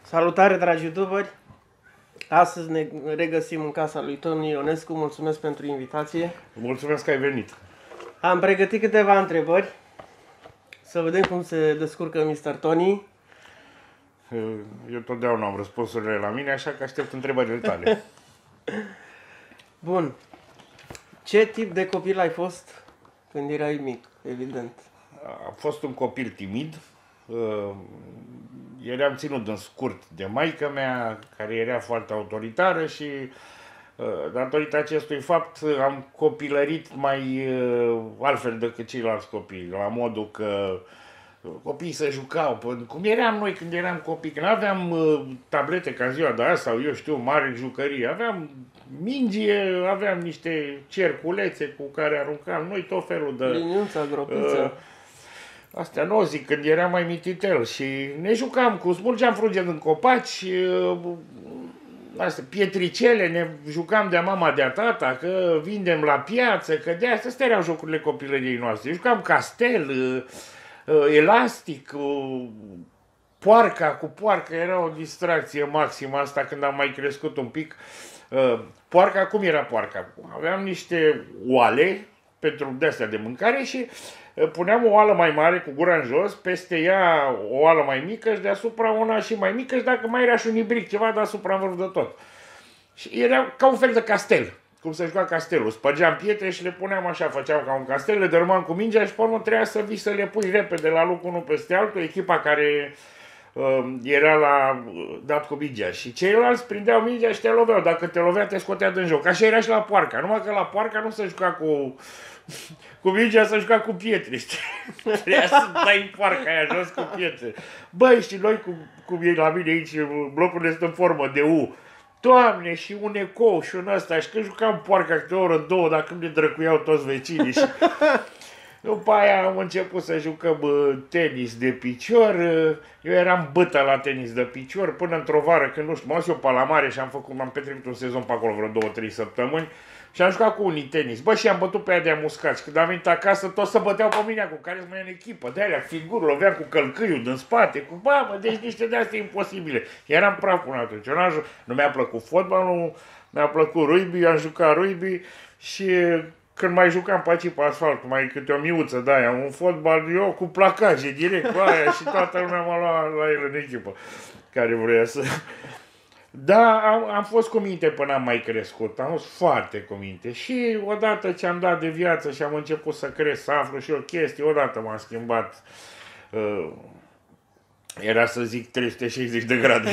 Salutare, dragi youtuberi! Astăzi ne regăsim în casa lui Toni Ionescu. Mulțumesc pentru invitație. Mulțumesc că ai venit. Am pregătit câteva întrebări. Să vedem cum se descurcă Mr. Toni. Eu totdeauna am răspunsurile la mine, așa că aștept întrebările tale. Bun. Ce tip de copil ai fost când erai mic, evident? Am fost un copil timid. Eram ținut în scurt de maică mea, care era foarte autoritară și datorită acestui fapt am copilărit mai altfel decât ceilalți copii, la modul că copiii se jucau, cum eram noi când eram copii, când aveam tablete ca ziua de azi sau eu știu, mari jucării, aveam mingie, aveam niște cerculețe cu care aruncam noi tot felul de... Liniuța, gropiță. Astea nu o zic, când eram mai mititel și ne jucam smulgeam fruge din copaci, astea, pietricele, ne jucam de mama de-a tata, că vindem la piață, că de astea erau jocurile copilăriei noastre. Jucam castel, elastic, poarca cu poarca, era o distracție maximă asta când am mai crescut un pic. Poarca, cum era poarca? Aveam niște oale pentru de-astea de mâncare și puneam o oală mai mare cu gura în jos, peste ea o oală mai mică și deasupra una și mai mică și dacă mai era și un ibric ceva deasupra în vârf de tot. Și era ca un fel de castel, cum se juca castelul. Spărgeam pietre și le puneam așa, făceam ca un castel, le dărâmam cu mingea și pe urmă trebuia să vii să le pui repede la loc unul peste altul, echipa care era la dat cu mingea și ceilalți prindeau mingea și te loveau. Dacă te lovea, te scotea din joc. Așa era și la poarca, numai că la poarca nu se juca cu mingea, se juca cu pietre. Trebuia să dai poarca aia jos cu pietre. Băi, și noi, cum e la mine aici, blocurile sunt în formă de U. Doamne, și un ecou și un ăsta. Și când jucam poarca câte o oră, două, dacă îmi le drăcuiau toți vecinii. Și după aia am început să jucăm tenis de picior. Eu eram bătă la tenis de picior până într-o vară, când nu știu, m-am dus eu pe la mare și m-am petrecut un sezon pe acolo, vreo 2-3 săptămâni. Și am jucat cu unii tenis. Bă, și am bătut pe aia de amuscați. Când am venit acasă, toți se băteau pe mine cu care mai în echipă. De-alea, figuri, loveam cu călcâiul din spate, cu babă, deci niște de-astea imposibile. Eram praf până atunci. Nu mi-a plăcut fotbalul, mi-a plăcut rugby, am jucat rugby și când mai jucam pe aici pe asfalt, cu mai câte o miuță de aia, un fotbal, eu cu placaje direct cu aia și toată lumea m-a luat la el în echipă, care vrea să... Da, am fost cu minte până am mai crescut, am fost foarte cu minte și odată ce am dat de viață și am început să cresc, să aflu și o chestie, odată m-am schimbat, era să zic 360 de grade.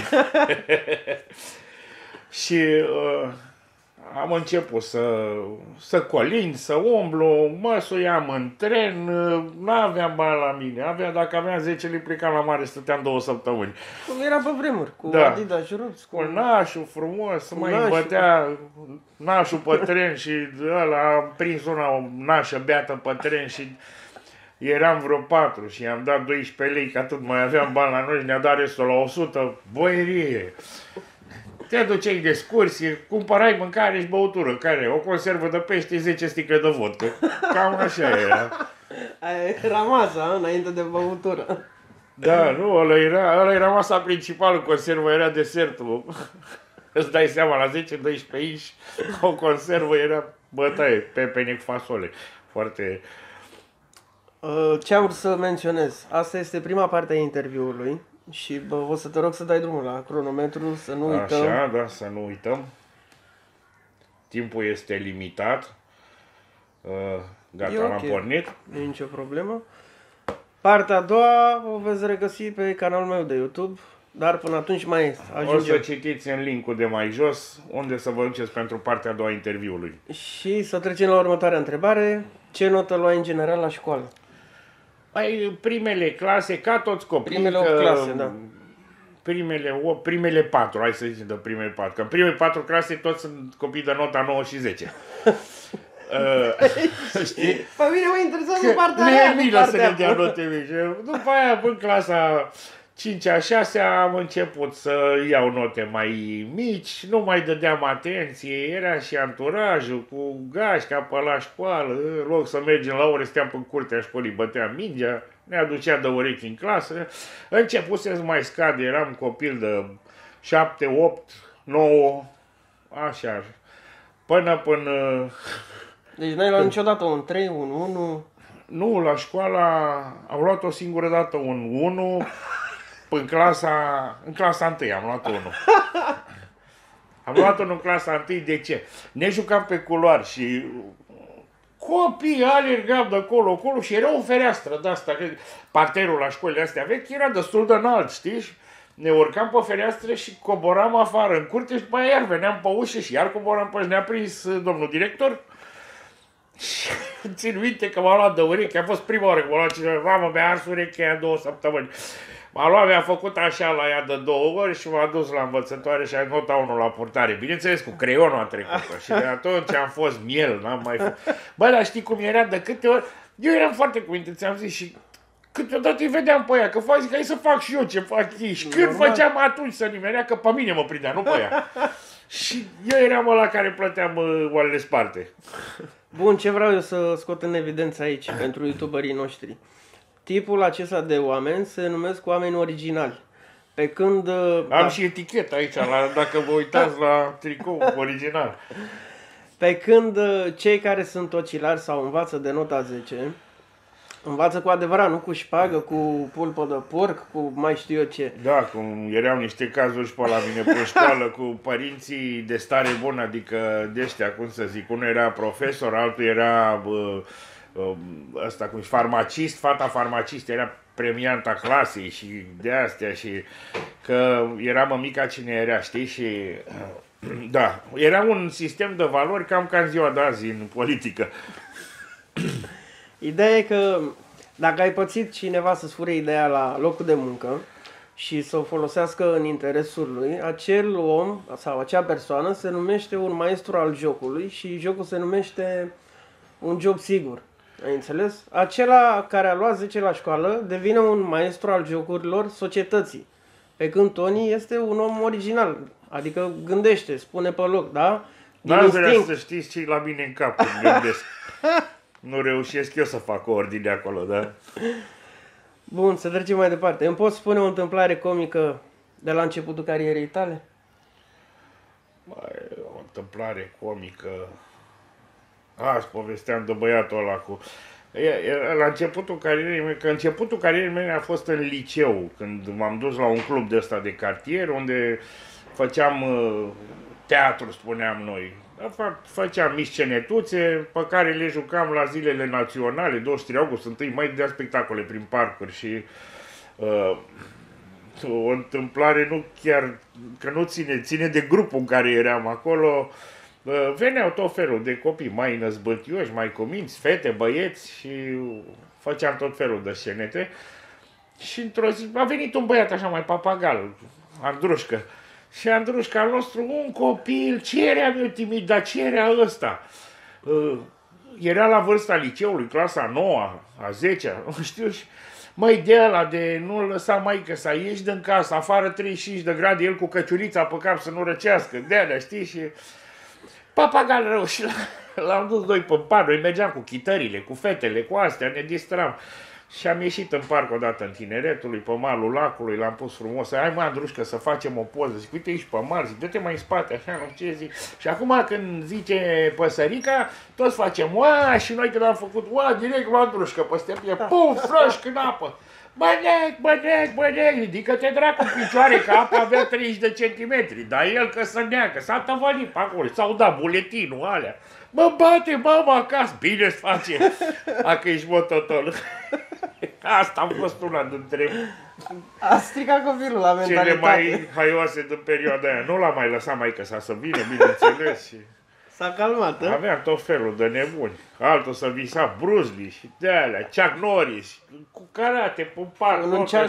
Și am început să colind, să umblu, mă suiam în tren, nu aveam bani la mine, dacă aveam 10 lei plecam la mare, stăteam 2 săptămâni. Cum era pe vremuri, cu Adidas Rups, cu nașul frumos, mai bătea nașul pe tren și ăla, am prins o nașă beată pe tren și eram vreo 4 și i-am dat 12 lei, că atât mai aveam bani la noi și ne-a dat restul la 100, boierie. Te duceai de excursie, cumpărai mâncare și băutură, care o conservă de pește, 10 sticle de vodcă. Cam așa era. Aia era masa, înainte de băutură. Da, nu, ăla era masa principală, conservă era desertul. Îți dai seama, la 10-12 inci, o conservă era bătaie, pepene cu fasole. Foarte... Ce am vrut să menționez? Asta este prima parte a interviului. Și o să te rog să dai drumul la cronometru, să nu uităm. Așa, da, să nu uităm. Timpul este limitat. Gata, l-am pornit. Nu e nicio problemă. Partea a doua o veți regăsi pe canalul meu de YouTube, dar până atunci mai ajungem. O să citiți în linkul de mai jos, unde să vă duceți pentru partea a doua a interviului. Și să trecem la următoarea întrebare. Ce notă luai în general la școală? Primele clase, ca toți copiii. Primele 8 clase, da. Primele 4, hai să zicem de primele 4. Că în primele 4 clase toți sunt copii de nota 9 și 10. Știi? Pe mine mă interesează partea aia. Nu e milă să ne dea note mici. După aia, în clasa 5-a, 6-a, am început să iau note mai mici, nu mai dădeam atenție, era și anturajul cu gașca pe la școală, în loc să mergem la ore, steam în curtea școlii, băteam mingea. ne aducea de urechi în clasă, începuse să mai scade, eram copil de 7, 8, 9, așa, până... Deci n-ai luat niciodată un 3, un 1? Nu, la școala am luat o singură dată un 1, în clasa 1 am luat 1. Am luat unul în clasa 1, de ce? Ne jucam pe culoar și copiii alergam de acolo și era o fereastră de asta, că parterul la școlile astea vechi era destul de înalt, știi? Ne urcam pe fereastră și coboram afară în curte și după aia iar veneam pe ușă și iar coboram pe și ne-a prins domnul director. Și țin minte că m-a luat de ureche, a fost prima oară că m-a luat cineva, mi-a ars urechea aia 2 săptămâni. M-a luat, mi-a făcut așa la ea de 2 ori și m-a dus la învățătoare și a notat 1 la purtare. Bineînțeles, cu creionul a trecut. Și de atunci am fost miel, n-am mai făcut. Bă, dar știi cum era de câte ori? Eu eram foarte cuvinte, ți-am zis și câteodată îi vedeam pe ea, că fac, zic, hai să fac și eu ce fac ei. Și când făceam atunci să nimerea, că pe mine mă prindea, nu pe ea. Și eu eram ăla care plăteam oalele sparte. Bun, ce vreau eu să scot în evidență aici pentru youtuberii noștri? Tipul acesta de oameni se numesc oameni originali. Pe când... Am și eticheta aici, dacă vă uitați la tricou original. Pe când cei care sunt ocilari sau învață de nota 10, învață cu adevărat, nu cu șpagă, cu pulpă de porc, cu mai știu eu ce. Da, cum erau niște cazuri și pe la mine pe școală cu părinții de stare bună, adică de ăștia, cum să zic, unul era profesor, altul era ăsta cum farmacist, fata farmacist era premianta clasei și de astea și că era mămica cine era, știi, și da, era un sistem de valori cam ca în ziua de azi în politică. Ideea e că dacă ai pățit cineva să-ți fure ideea la locul de muncă și să o folosească în interesul lui, acel om sau acea persoană se numește un maestru al jocului și jocul se numește un joc sigur. Ai înțeles? Acela care a luat 10 la școală devine un maestru al jocurilor societății. Pe când Tony este un om original, adică gândește, spune pe loc, da? N-aș vrea să știți ce la mine în cap când gândesc. Nu reușesc eu să fac ordine acolo, da? Bun, să trecem mai departe. Îmi poți spune o întâmplare comică de la începutul carierei tale? O întâmplare comică... Azi povesteam de băiatul ăla cu... La începutul carierei mele, că începutul carierei mele a fost în liceu, când m-am dus la un club de ăsta de cartier, unde făceam teatru, spuneam noi. Făceam mici scenetuțe pe care le jucam la zilele naționale, 23 august, 1 mai, dea spectacole prin parcuri și o întâmplare nu chiar, că nu ține de grupul în care eram acolo. Veneau tot felul de copii, mai năzbâtioși, mai cuminți, fete, băieți și făceam tot felul de scenete. Și într-o zi a venit un băiat așa mai papagal, Andrușcă. Și Andrușca al nostru, un copil, ce era eu timid, dar ce era ăsta? Era la vârsta liceului, clasa 9, a 10-a, nu știu, și măi, de ăla de nu lăsa maică să ieși din casă, afară 35 de grade, el cu căciulița pe cap să nu răcească, de-alea, știi, și papagal rău și l-am dus doi pe par, noi mergeam cu chitările, cu fetele, cu astea, ne distram. Și am ieșit în parc odată în Tineretului, pe malul lacului, l-am pus frumos, hai mă, Andrușcă, să facem o poză, zic, uite aici pe mar, zic, dă-te mai în spate, așa, nu ce zic. Și acum când zice păsărica, toți facem, ua, și noi când am făcut, ua, direct la Andrușcă, peste pie, pum, frășc în apă. Bănec, ridică-te dracu în picioare, că apa avea 30 de centimetri, dar el că să neacă, s-a tăvălit pe acolo, s-au dat buletinul alea. Mă bate mama acasă, bine-ți face, dacă ești mototol. Asta a fost una dintre a stricat copilul la mentalitate. Cele mai haioase din perioada aia. Nu l-a mai lăsat maică să vină, bineînțeles. Și s-a calmat, a? Avea tot felul de nebuni. Altul să visa Bruce Lee și de-alea, Chuck Norris, cu karate, pe parc.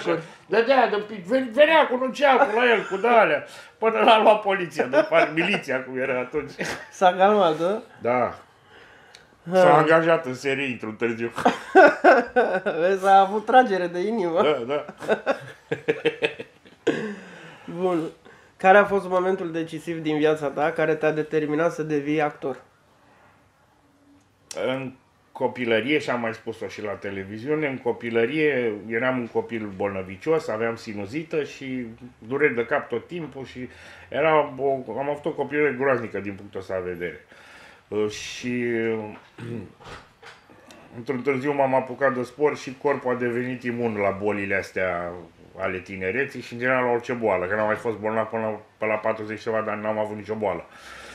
Venea cu nunceacul la el, cu de-alea, până l-a luat poliția, după miliția, cum era atunci. S-a calmat, a? Da. S-a angajat în serie într-un târziu. Vezi, a avut tragere de inimă. Da. Bun. Care a fost momentul decisiv din viața ta care te-a determinat să devii actor? copilărie, și am mai spus-o și la televiziune, în copilărie eram un copil bolnăvicios, aveam sinuzită și dureri de cap tot timpul și am avut o copilărie groaznică din punctul ăsta de vedere. Și într-un târziu m-am apucat de sport și corpul a devenit imun la bolile astea ale tinereții și în general la orice boală, că n-am mai fost bolnav până la 40 ceva, dar n-am avut nicio boală.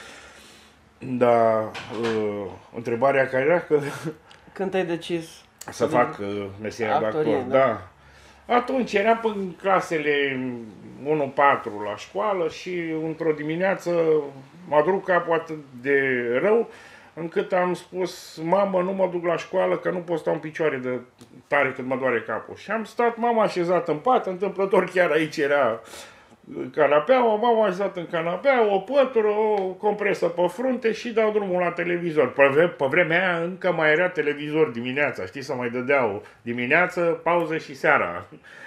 Dar întrebarea care era că... Când ai decis să fac meseria de actor, da. Atunci eram în clasele 1-4 la școală și într-o dimineață m-a durut capul atât de rău încât am spus: mamă, nu mă duc la școală că nu pot sta în picioare de tare cât mă doare capul. Și am stat, m-am așezat în pat, întâmplător chiar aici era canapeaua, m-am așezat în canapea, o pătură, o compresă pe frunte și dau drumul la televizor. Pe vremea aia încă mai era televizor dimineața, știi, să mai dădeau dimineață, pauză și seara.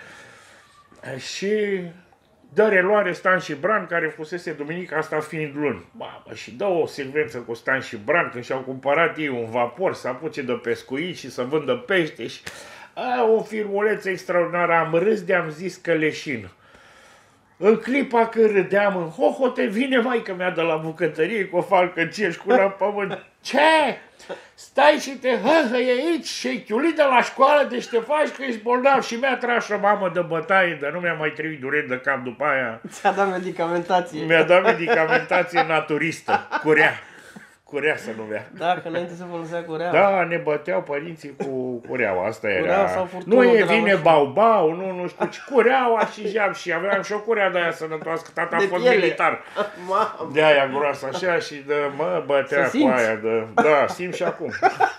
Și dă reluare Stan și Bran, care fusese duminica asta fiind luni. Mamă, și dă o secvență cu Stan și Bran când și-au cumpărat ei un vapor să apuce de pescuit și să vândă pește. Și o filmuleță extraordinară, am râs de-am zis că leșin. În clipa când râdeam în hohote, vine maică mea de la bucătărie cu o falcă ceșcură în pământ. Ce? Stai și te hăhăi aici și ai chiulit de la școală, deci te faci că ești bolnav. Și mi-a tras o mamă de bătaie, dar nu mi-a mai trebuit dureri de cap după aia. Ți-a dat medicamentație. Mi-a dat medicamentație naturistă, curea să nu bea. Da, că înainte se folosea cureaua. Da, ne băteau părinții cu cureaua, asta era. Cureaua sau Nu e vine bau-bau, nu știu ce, cureaua și jab. Și aveam și o curea de aia sănătoasă, că tata a fost militar. De aia groasă așa și mă bătea cu aia. Da, simt și acum.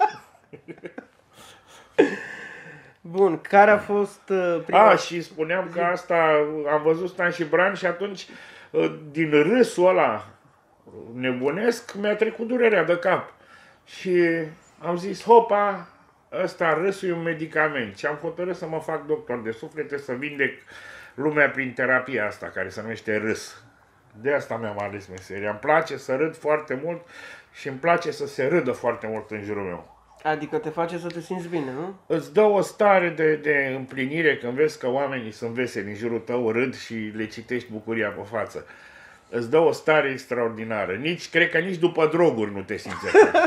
Bun, care a fost prima... Și spuneam că asta, am văzut Stan și Bran și atunci, din râsul ăla nebunesc, mi-a trecut durerea de cap. Și am zis, hopa, ăsta râsul e un medicament. Și am hotărât să mă fac doctor de suflete, să vindec lumea prin terapia asta, care se numește râs. De asta mi-am ales meseria. Îmi place să râd foarte mult și îmi place să se râdă foarte mult în jurul meu. Adică te face să te simți bine, nu? Îți dă o stare de împlinire când vezi că oamenii sunt veseli în jurul tău, râd și le citești bucuria pe față. Îți dă o stare extraordinară. Cred că nici după droguri nu te simți așa.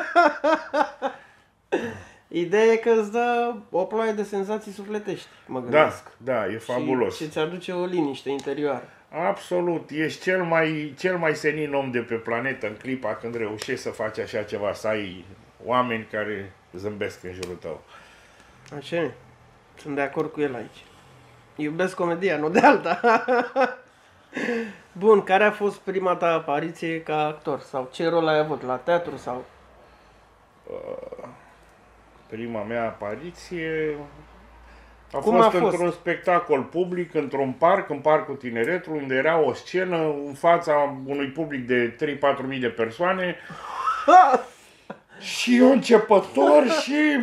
Ideea e că îți dă o ploaie de senzații sufletești, mă gândesc. Da, e fabulos. Și îți aduce o liniște interioară. Absolut. Ești cel mai senin om de pe planetă în clipa când reușești să faci așa ceva, să ai oameni care zâmbesc în jurul tău. Așa e. Sunt de acord cu el aici. Iubesc comedia, nu de alta. Bun, care a fost prima ta apariție ca actor? Sau ce rol ai avut? La teatru sau? Prima mea apariție a fost într-un spectacol public, într-un parc, în Parcul Tineretului, unde era o scenă în fața unui public de 3-4 mii de persoane. Și eu începător și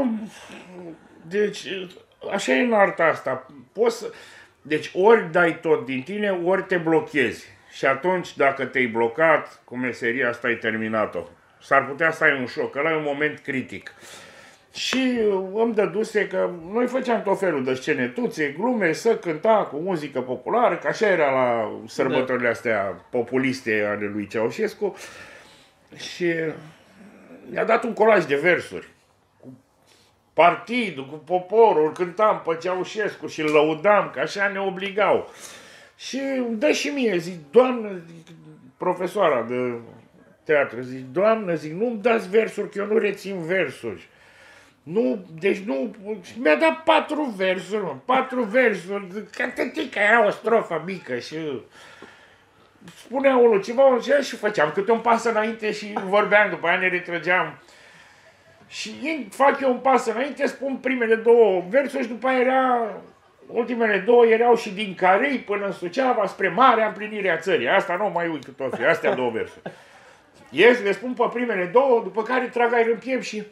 deci așa e în arta asta. Deci ori dai tot din tine, ori te blochezi. Și atunci, dacă te-ai blocat, cu meseria asta ai terminat-o. S-ar putea să ai un șoc, ăla e un moment critic. Și îmi dăduse că noi făceam tot felul de scenetuțe, glume, să cânta cu muzică populară, că așa era la sărbătorile astea populiste ale lui Ceaușescu. Și mi-a dat un colaj de versuri. Partidul, cu poporul, cântam pe Ceaușescu și îl lăudam, că așa ne obligau. Și îmi dă și mie, zic, doamnă, profesoara de teatru, zic, doamnă, zic, nu-mi dați versuri, că eu nu rețin versuri. Nu, deci nu, mi-a dat 4 versuri, 4 versuri, că era o strofă mică și spunea unul ceva și făceam câte un pas înainte și vorbeam, după aia ne retrăgeam. Și fac eu un pas înainte, spun primele 2 versuri și după aia ultimele 2 erau și din Carei până în Suceava spre marea împlinire a țării. Asta nu mai uit tot fi, astea 2 versuri. Ies, le spun pe primele 2, după care trag aer în piept și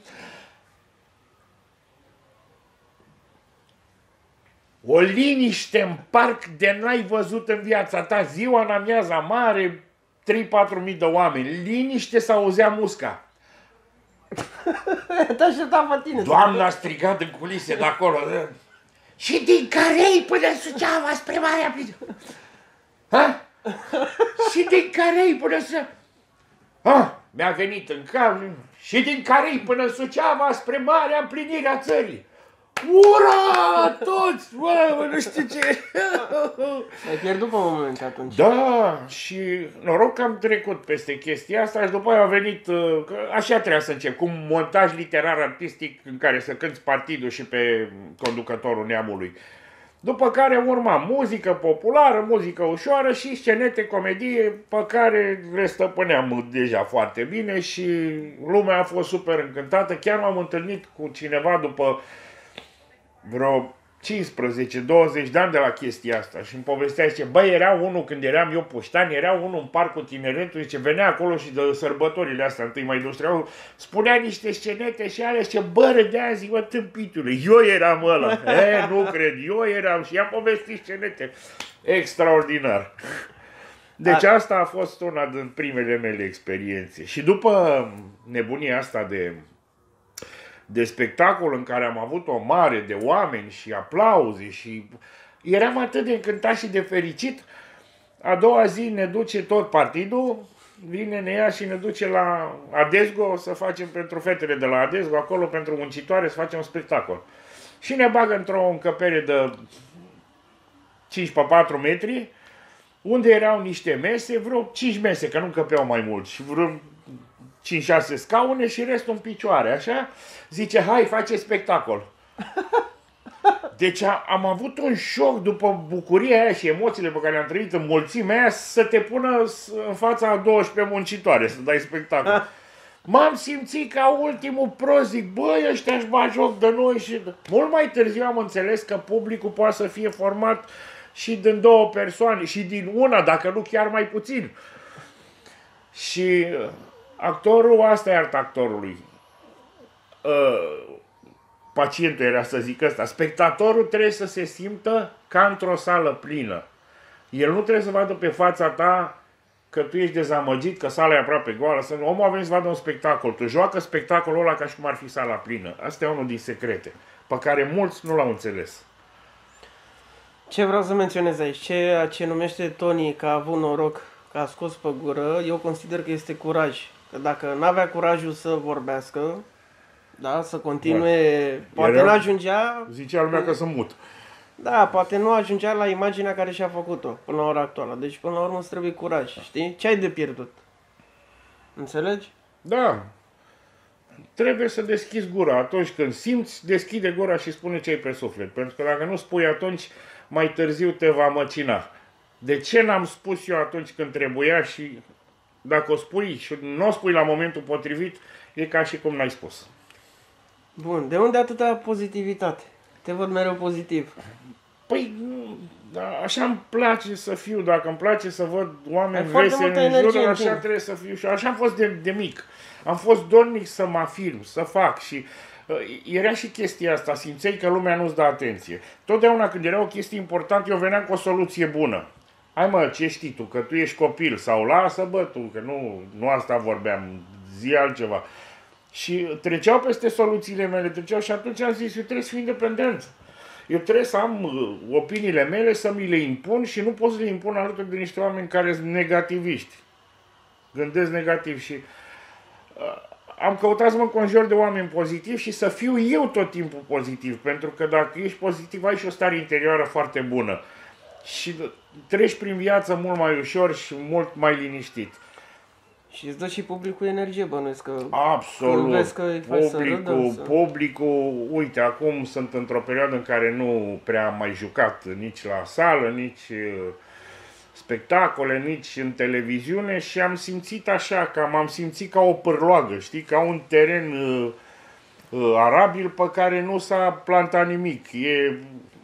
o liniște în parc de n-ai văzut în viața ta, ziua în amiaza mare, 3-4 mii de oameni, liniște, s-auzea musca. Te aștepta pe tine. Doamna a strigat în culise de acolo. Și din Carei până în Suceava spre Marea Plinire. Ha? Și din Carei până să... Ha? Mi-a venit în cap. Și din Carei până în Suceava spre Marea Împlinire a țării. Ura! Toți! Bă, nu știu ce... Ai pierdut pe moment atunci. Da, și noroc că am trecut peste chestia asta și după aia a venit, că așa trebuia să încep, cu un montaj literar artistic în care să cânți partidul și pe conducătorul neamului. După care urma muzică populară, muzică ușoară și scenete, comedie pe care le stăpâneam deja foarte bine și lumea a fost super încântată. Chiar m-am întâlnit cu cineva după vreo 15-20 de ani de la chestia asta și îmi povestea, zice, băi, era unul când eram eu puștan, era unul în parcul tineretului, zice, venea acolo și de sărbătorile astea, 1 mai 23, spunea niște scenete și alea, zice, bă, râdea, zic, mă, tâmpitule, eu eram ăla, nu cred, eu eram și i-am povestit scenete, extraordinar. Deci asta a fost una din primele mele experiențe și după nebunia asta de spectacol în care am avut o mare de oameni și aplauze și eram atât de încântat și de fericit. A doua zi ne duce tot partidul, vine, ne ia și ne duce la Adesgo să facem pentru fetele de la Adesgo, acolo pentru muncitoare să facem un spectacol. Și ne bagă într-o încăpere de 5 pe 4 metri, unde erau niște mese, vreo 5 mese, că nu încăpeau mai mult, și vreo 5-6 scaune și restul în picioare, așa, zice, hai, face spectacol. Deci am avut un șoc după bucuria aia și emoțiile pe care le-am trăit în mulțimea aia să te pună în fața a 12 muncitoare să dai spectacol. M-am simțit ca ultimul prost, zic, băi, ăștia își bat joc de noi și... Mult mai târziu am înțeles că publicul poate să fie format și din 2 persoane și din una, dacă nu chiar mai puțin. Și... actorul, asta e arta actorului. Pacientul era să zic ăsta. Spectatorul trebuie să se simtă ca într-o sală plină. El nu trebuie să vadă pe fața ta că tu ești dezamăgit, că sala e aproape goală. Omul a venit să vadă un spectacol. Tu joacă spectacolul ăla ca și cum ar fi sala plină. Asta e unul din secrete, pe care mulți nu l-au înțeles. Ce vreau să menționez aici, ceea ce numește Tony că a avut noroc, că a scos pe gură, eu consider că este curaj. Că dacă n-avea curajul să vorbească, da, să continue, poate nu ajungea... Zicea lumea că sunt mut. Da, poate nu ajungea la imaginea care și-a făcut-o până la ora actuală. Deci până la urmă îți trebuie curaj, știi? Ce ai de pierdut? Înțelegi? Da. Trebuie să deschizi gura. Atunci când simți, deschide gura și spune ce ai pe suflet. Pentru că dacă nu spui atunci, mai târziu te va măcina. De ce n-am spus eu atunci când trebuia și dacă o spui și nu o spui la momentul potrivit, e ca și cum n-ai spus. Bun, de unde atâta pozitivitate? Te văd mereu pozitiv. Păi, da, așa îmi place să fiu, dacă îmi place să văd oameni veseli în jur, așa trebuie să fiu și așa am fost de mic. Am fost dornic să mă afirm, să fac și era și chestia asta, simțeai că lumea nu-ți dă atenție. Totdeauna când era o chestie importantă, eu veneam cu o soluție bună. Hai mă, ce știi tu, că tu ești copil sau lasă bă tu, că nu asta vorbeam, zi altceva. Și treceau peste soluțiile mele, treceau și atunci am zis, eu trebuie să fiu independent. Eu trebuie să am opiniile mele, să mi le impun și nu pot să le impun alături de niște oameni care sunt negativiști. Gândesc negativ și am căutat să mă înconjur de oameni pozitivi și să fiu eu tot timpul pozitiv. Pentru că dacă ești pozitiv, ai și o stare interioară foarte bună. Și treci prin viață mult mai ușor și mult mai liniștit. Și îți dă și publicul energie, bănuiesc că... Absolut. Vezi că îi faci să râdă, publicul, uite, acum sunt într-o perioadă în care nu prea am mai jucat nici la sală, nici spectacole, nici în televiziune și am simțit așa, că m-am simțit ca o pârloagă, știi, ca un teren arabil pe care nu s-a plantat nimic. E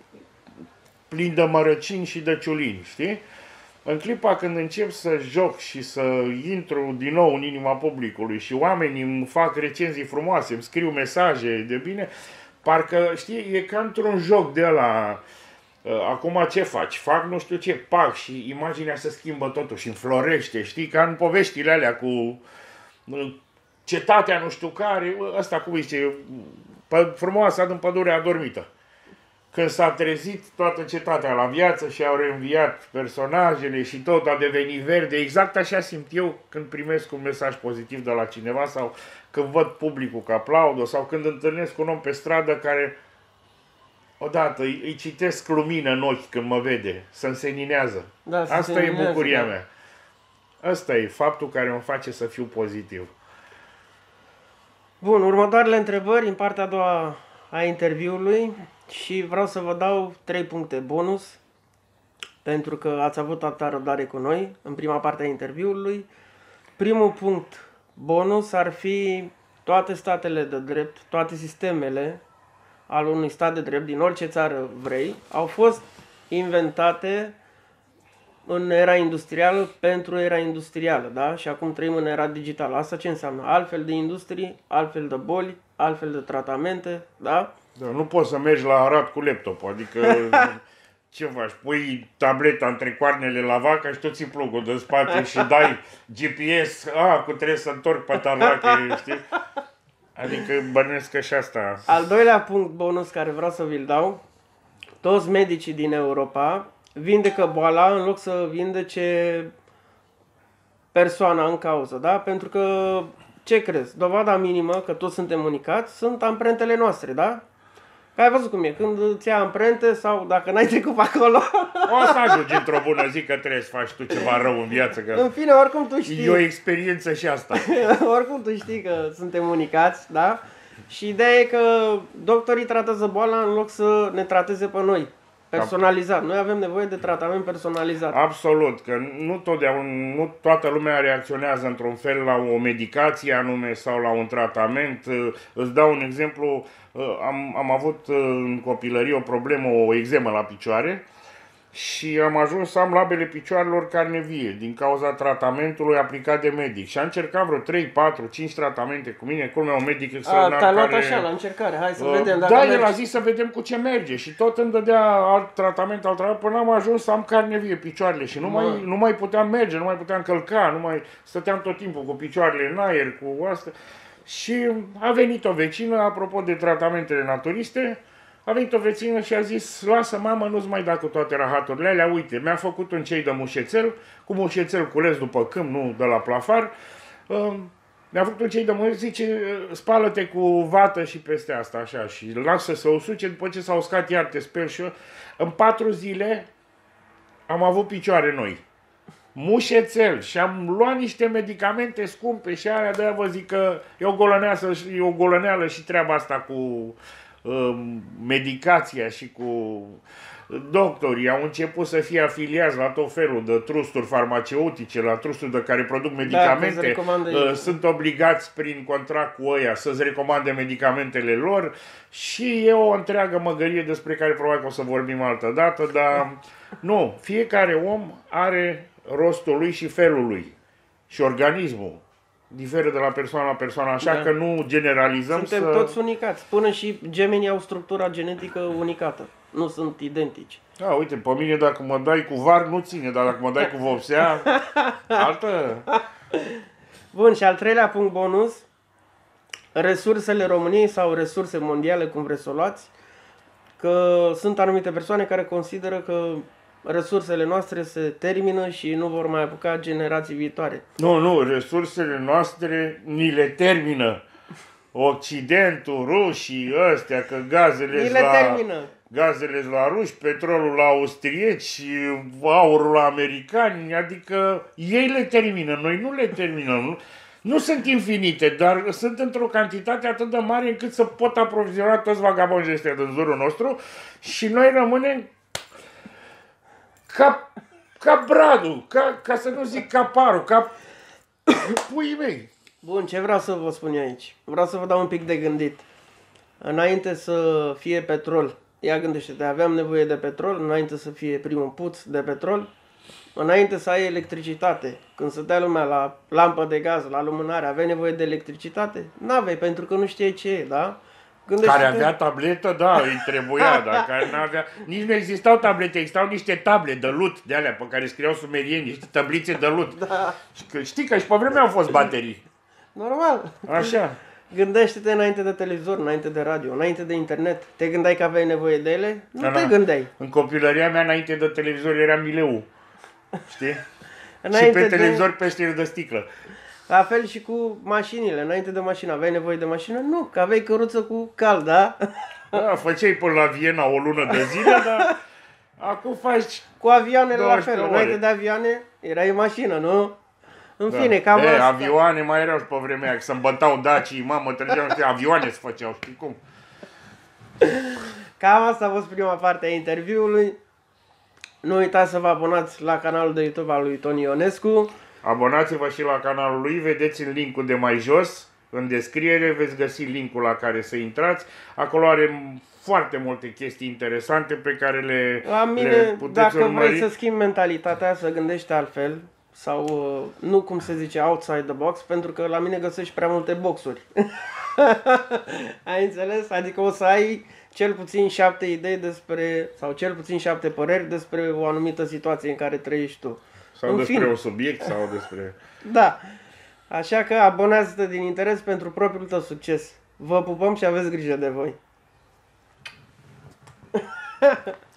plin de mărăcini și de ciulini, știi? În clipa când încep să joc și să intru din nou în inima publicului și oamenii îmi fac recenzii frumoase, îmi scriu mesaje de bine, parcă, știi, e ca într-un joc de ăla. Acum ce faci? Fac nu știu ce, pac, și imaginea se schimbă totuși, înflorește, știi? Ca în poveștile alea cu cetatea nu știu care, ăsta cum zice, frumoasa din pădurea adormită. Când s-a trezit toată cetatea la viață și au reînviat personajele și tot a devenit verde, exact așa simt eu când primesc un mesaj pozitiv de la cineva sau când văd publicul că aplaudă sau când întâlnesc un om pe stradă care odată îi citesc lumină în ochi când mă vede, se înseninează. Da, asta e bucuria mea. Asta e faptul care mă face să fiu pozitiv. Bun, următoarele întrebări în partea a doua a interviului și vreau să vă dau 3 puncte bonus pentru că ați avut atâta răbdare cu noi în prima parte a interviului. Primul punct bonus ar fi toate statele de drept, toate sistemele al unui stat de drept din orice țară vrei, au fost inventate în era industrială pentru era industrială, da? Și acum trăim în era digitală. Asta ce înseamnă? Altfel de industrii, altfel de boli, altfel de tratamente, da? Da, nu poți să mergi la Arad cu laptop, adică ce faci? Pui tableta între coarnele la vacă și tu ții plugul de spate și dai GPS, cu trebuie să întorc pe tarlache, știi? Adică bănuiesc că și asta. Al doilea punct bonus care vreau să vi-l dau, toți medicii din Europa vindecă boala în loc să vindece persoana în cauză, da? Pentru că, ce crezi? Dovada minimă că toți suntem unicați sunt amprentele noastre, da? Că ai văzut cum e, când îți ia amprente sau dacă n-ai trecut pe acolo... O să ajungi într-o bună zi că trebuie să faci tu ceva rău în viață. Că în fine, oricum tu știi... E o experiență și asta. Oricum tu știi că suntem unicați, da? Și ideea e că doctorii tratează boala în loc să ne trateze pe noi. Personalizat. Noi avem nevoie de tratament personalizat. Absolut, că nu toată lumea reacționează într-un fel la o medicație anume sau la un tratament. Îți dau un exemplu, am avut în copilărie o problemă, o eczemă la picioare și am ajuns să am labele picioarelor carne vie din cauza tratamentului aplicat de medic. Și am încercat vreo 3, 4, 5 tratamente cu mine, culmea un medic extraordinar. Te-a luat așa la încercare, hai să vedem dacă da, merge. el a zis să vedem cu ce merge și tot îmi dădea alt tratament, până am ajuns să am carne vie picioarele și nu mai puteam merge, nu mai puteam călca, nu mai stăteam tot timpul cu picioarele în aer, cu asta. Și a venit o vecină, apropo de tratamentele naturiste, a venit o vecină și a zis, lasă mamă, nu-ți mai da cu toate rahaturile alea, uite, mi-a făcut un cei de mușețel, cu mușețel cules după câmp, nu de la plafar, mi-a făcut un cei de mușețel, zice, spală-te cu vată și peste asta, așa, și lasă să o suce, după ce s-a uscat iar te speli și eu. În 4 zile am avut picioare noi, mușețel și am luat niște medicamente scumpe și alea, de-aia vă zic că e o golăneală și treaba asta cu medicația și cu doctorii au început să fie afiliați la tot felul de trusturi farmaceutice, la trusturi de care produc medicamente, sunt obligați prin contract cu ăia să-ți recomande medicamentele lor și e o întreagă măgărie despre care probabil că o să vorbim altă dată, dar nu, fiecare om are rostul lui și felul lui și organismul diferă de la persoană la persoană, așa că nu generalizăm. Suntem toți unicați. Până și gemenii au structura genetică unicată. Nu sunt identici. Da, uite, pe mine dacă mă dai cu var nu ține, dar dacă mă dai cu vopsea, altă. Bun, și al treilea punct bonus, resursele României sau resurse mondiale, cum vreți să o luați, că sunt anumite persoane care consideră că resursele noastre se termină și nu vor mai apuca generații viitoare. Nu, resursele noastre ni le termină. Occidentul, rușii, ăstea, că gazele la ruși, petrolul la austrieci, aurul la americani, adică ei le termină, noi nu le terminăm. Nu sunt infinite, dar sunt într-o cantitate atât de mare încât să pot aproviziona toți vagabonzii ăștia din jurul nostru și noi rămânem ca bradul, ca să nu zic ca parul, ca puii mei. Bun, ce vreau să vă spun eu aici? Vreau să vă dau un pic de gândit. Înainte să fie petrol, ia gândește-te, aveam nevoie de petrol, înainte să fie primul puț de petrol, înainte să ai electricitate, când stătea lumea la lampă de gaz, la lumânare, aveai nevoie de electricitate? N-aveai, pentru că nu știai ce e, da? Care avea tabletă, da, îi trebuia, dar care n-avea... Nici nu existau tablete, existau niște table de lut, de alea pe care scriau sumerieni, niște tablițe de lut. Da. Știi că și pe vremea au fost baterii. Normal. Așa. Gândește-te înainte de televizor, înainte de radio, înainte de internet. Te gândeai că aveai nevoie de ele? Nu Da, te da. gândeai. În copilăria mea, înainte de televizor, era mileu. Știi? Înainte Și pe televizor peșteri de sticlă. La fel și cu mașinile. Înainte de mașină aveai nevoie de mașină? Nu, că aveai căruță cu cal, da? Da, făceai până la Viena o lună de zile, dar acum faci... Cu avioanele la 12 fel. ore. Înainte de avioane erai în mașină, nu? În Da. fine, cam asta. Avioane mai erau și pe vremea aia, că se îmbătau dacii, mamă, trăgeau niște avioane se făceau, știi cum? Cam asta a fost prima parte a interviului. Nu uitați să vă abonați la canalul de YouTube al lui Toni Ionescu. Abonați-vă și la canalul lui, vedeți în linkul de mai jos, în descriere, veți găsi linkul la care să intrați. Acolo are foarte multe chestii interesante pe care La le mine, puteți dacă urmări. vrei să schimbi mentalitatea, să gândești altfel, sau nu cum se zice outside the box, pentru că la mine găsești prea multe boxuri. Ai înțeles? Adică o să ai cel puțin 7 idei despre, sau cel puțin 7 păreri despre o anumită situație în care trăiești tu. Sau În despre fine. un subiect, sau despre... Da. Așa că abonează-te din interes pentru propriul tău succes. Vă pupăm și aveți grijă de voi.